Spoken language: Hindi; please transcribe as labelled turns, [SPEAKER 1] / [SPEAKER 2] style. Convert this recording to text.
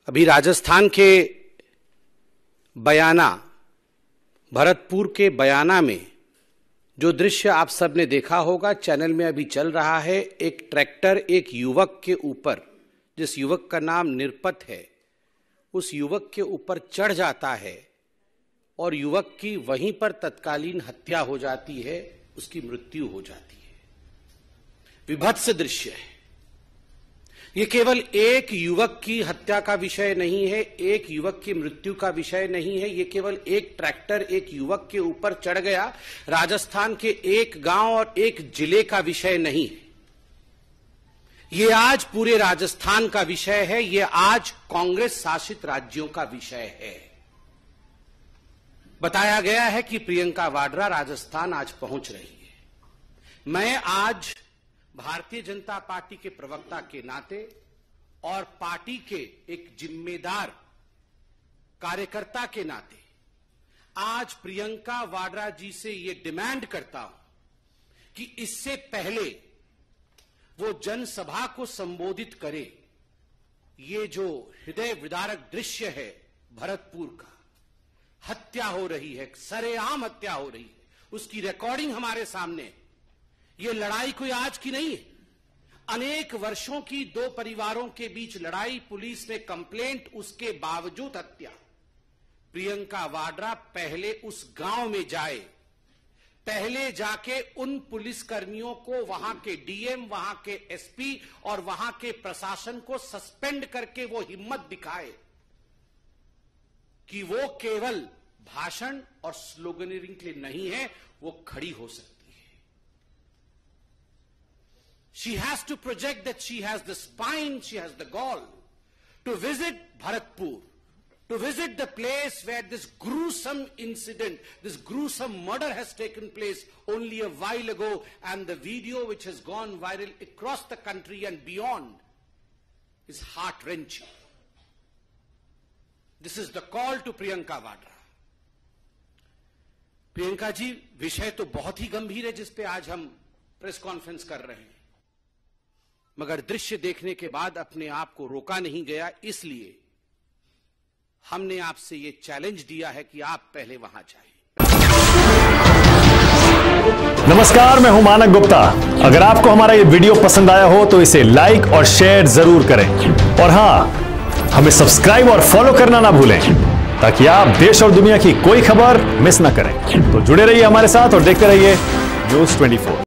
[SPEAKER 1] अभी राजस्थान के बयाना, भरतपुर के बयाना में जो दृश्य आप सबने देखा होगा, चैनल में अभी चल रहा है। एक ट्रैक्टर एक युवक के ऊपर, जिस युवक का नाम निरपत है, उस युवक के ऊपर चढ़ जाता है और युवक की वहीं पर तत्कालीन हत्या हो जाती है, उसकी मृत्यु हो जाती है। विभत्स दृश्य है। ये केवल एक युवक की हत्या का विषय नहीं है, एक युवक की मृत्यु का विषय नहीं है। ये केवल एक ट्रैक्टर एक युवक के ऊपर चढ़ गया, राजस्थान के एक गांव और एक जिले का विषय नहीं है। ये आज पूरे राजस्थान का विषय है। ये आज कांग्रेस शासित राज्यों का विषय है। बताया गया है कि प्रियंका वाड्रा राजस्थान आज पहुंच रही है। मैं आज भारतीय जनता पार्टी के प्रवक्ता के नाते और पार्टी के एक जिम्मेदार कार्यकर्ता के नाते आज प्रियंका वाड्रा जी से ये डिमांड करता हूं कि इससे पहले वो जनसभा को संबोधित करे, ये जो हृदय विदारक दृश्य है भरतपुर का, हत्या हो रही है, सरेआम हत्या हो रही है, उसकी रिकॉर्डिंग हमारे सामने है। ये लड़ाई कोई आज की नहीं है। अनेक वर्षों की दो परिवारों के बीच लड़ाई, पुलिस ने कंप्लेंट, उसके बावजूद हत्या। प्रियंका वाड्रा पहले उस गांव में जाए, पहले जाके उन पुलिस कर्मियों को, वहां के डीएम, वहां के एसपी और वहां के प्रशासन को सस्पेंड करके वो हिम्मत दिखाए कि वो केवल भाषण और स्लोगनिंग के लिए नहीं है, वो खड़ी हो सकती है। She has to project that she has the spine, she has the gall to visit Bharatpur, to visit the place where this gruesome incident, this gruesome murder has taken place only a while ago, and the video which has gone viral across the country and beyond is heart-wrenching. This is the call to Priyanka Vadra. Priyanka ji, विषय तो बहुत ही गंभीर है जिस पे आज हम प्रेस कॉन्फ्रेंस कर रहे हैं, मगर दृश्य देखने के बाद अपने आप को रोका नहीं गया। इसलिए हमने आपसे ये चैलेंज दिया है कि आप पहले वहां जाएं।
[SPEAKER 2] नमस्कार, मैं हूं मानक गुप्ता। अगर आपको हमारा ये वीडियो पसंद आया हो तो इसे लाइक और शेयर जरूर करें, और हां, हमें सब्सक्राइब और फॉलो करना ना भूलें ताकि आप देश और दुनिया की कोई खबर मिस ना करें। तो जुड़े रहिए हमारे साथ और देखते रहिए न्यूज़ 24।